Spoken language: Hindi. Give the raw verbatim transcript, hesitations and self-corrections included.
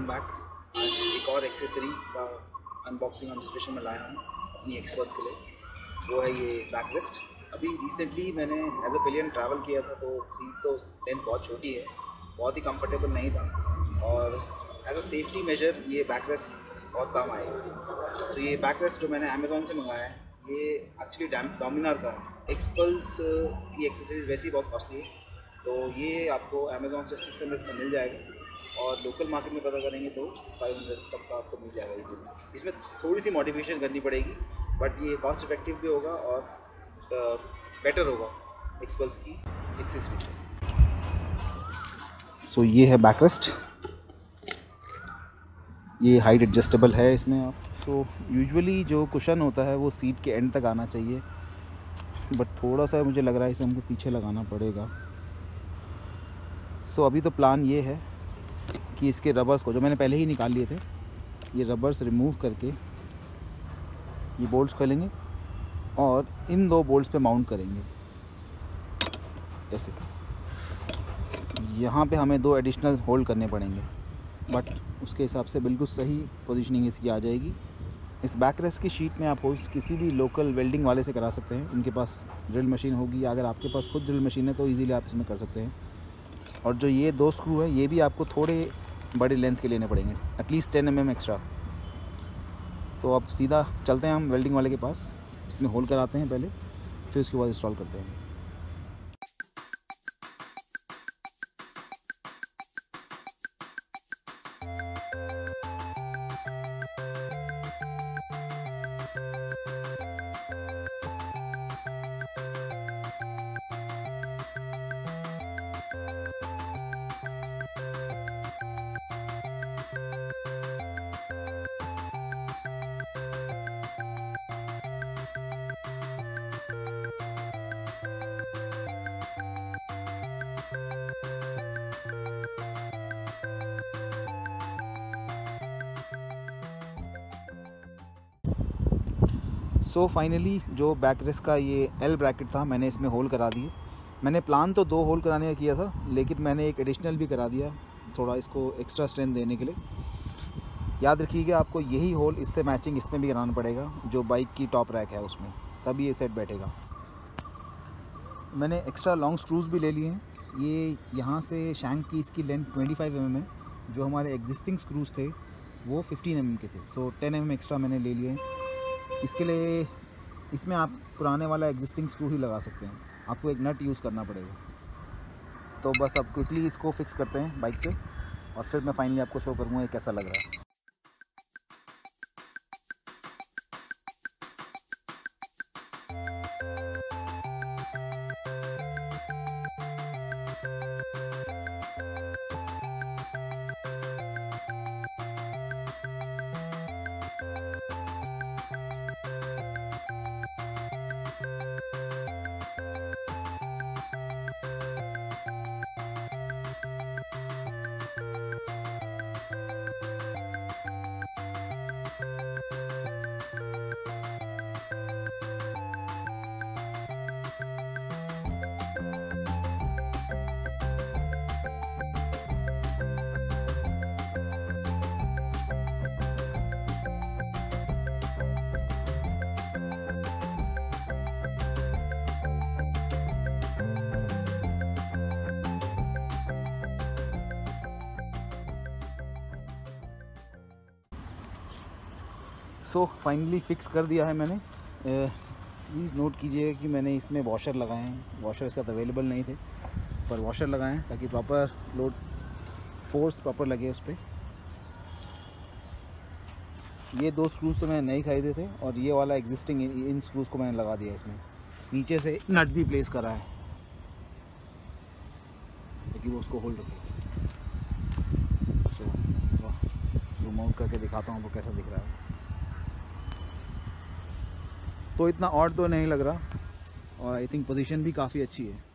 Welcome back. आज एक और एक्सेसरी का अनबॉक्सिंग और इंस्टॉलेशन में लाया हूँ अपनी एक्सपर्ट्स के लिए। वो है ये बैकरेस्ट। अभी रिसेंटली मैंने एज अ पिलियन ट्रैवल किया था, तो सीट तो लेंथ बहुत छोटी है, बहुत ही कंफर्टेबल नहीं था, और एज अ सेफ्टी मेजर ये बैकरेस्ट बहुत काम आएगा। सो ये बैकरेस्ट जो मैंने अमेज़ॉन से मंगाया है, ये एक्चुअली डोमिनार का है। एक्सपल्स की एक्सेसरीज वैसे ही बहुत कॉस्टली है, तो ये आपको अमेज़ॉन से सिक्स हंड्रेड का मिल जाएगा, और लोकल मार्केट में पता करेंगे तो फाइव हंड्रेड तक का आपको मिल जाएगा इजीली। इसमें थोड़ी सी मॉडिफिकेशन करनी पड़ेगी, बट ये कॉस्ट इफेक्टिव भी होगा और बेटर होगा एक्सपल्स की एक्सेसरी से। सो so, ये है बैकरेस्ट। ये हाइट एडजस्टेबल है इसमें आप। सो यूजुअली जो कुशन होता है वो सीट के एंड तक आना चाहिए, बट थोड़ा सा मुझे लग रहा है इसे हमको पीछे लगाना पड़ेगा। सो so, अभी तो प्लान ये है कि इसके रबर्स को, जो मैंने पहले ही निकाल लिए थे, ये रबर्स रिमूव करके ये बोल्ट्स खोलेंगे और इन दो बोल्ट्स पे माउंट करेंगे ऐसे। यहाँ पे हमें दो एडिशनल होल्ड करने पड़ेंगे, बट उसके हिसाब से बिल्कुल सही पोजीशनिंग इसकी आ जाएगी। इस बैकरेस्ट की शीट में आप होल्ड्स किसी भी लोकल वेल्डिंग वाले से करा सकते हैं, उनके पास ड्रिल मशीन होगी। अगर आपके पास खुद ड्रिल मशीन है तो ईज़िली आप इसमें कर सकते हैं। और जो ये दो स्क्रू है, ये भी आपको थोड़े बड़े लेंथ के लेने पड़ेंगे, at least ten M M extra. तो अब सीधा चलते हैं हम वेल्डिंग वाले के पास, इसमें होल कराते हैं पहले, फिर उसके बाद इंस्टॉल करते हैं। सो so, फाइनली जो बैकरेस्ट का ये एल ब्रैकेट था, मैंने इसमें होल करा दिए। मैंने प्लान तो दो होल कराने का किया था, लेकिन मैंने एक एडिशनल भी करा दिया, थोड़ा इसको एक्स्ट्रा स्ट्रेंथ देने के लिए। याद रखिएगा, आपको यही होल इससे मैचिंग इसमें भी कराना पड़ेगा, जो बाइक की टॉप रैक है उसमें, तभी ये सेट बैठेगा। मैंने एक्स्ट्रा लॉन्ग स्क्रूज भी ले लिए हैं। ये यहाँ से शैंक की इसकी length twenty five M M है, जो हमारे एग्जिस्टिंग स्क्रूज थे वो फिफ्टीन एम एम के थे। So ten M M extra मैंने ले लिए हैं। इसके लिए इसमें आप पुराने वाला एग्जिस्टिंग स्क्रू ही लगा सकते हैं, आपको एक नट यूज़ करना पड़ेगा। तो बस अब क्विकली इसको फिक्स करते हैं बाइक पे, और फिर मैं फाइनली आपको शो करूँगा ये कैसा लग रहा है। सो फाइनली फ़िक्स कर दिया है मैंने। प्लीज़ नोट कीजिएगा कि मैंने इसमें वॉशर लगाए हैं। वॉशर इसका तो अवेलेबल नहीं थे, पर वॉशर लगाए हैं ताकि प्रॉपर लोड फोर्स प्रॉपर लगे उस पर। ये दो स्क्रूज तो मैंने नहीं खरीदे थे, और ये वाला एग्जिस्टिंग इन स्क्रूज को मैंने लगा दिया इसमें। नीचे से नट भी प्लेस करा है ताकि वो उसको होल्ड रखे। सो जूम आउट करके दिखाता हूँ वो कैसा दिख रहा है। तो इतना ऑड तो नहीं लग रहा, और आई थिंक पोजीशन भी काफ़ी अच्छी है।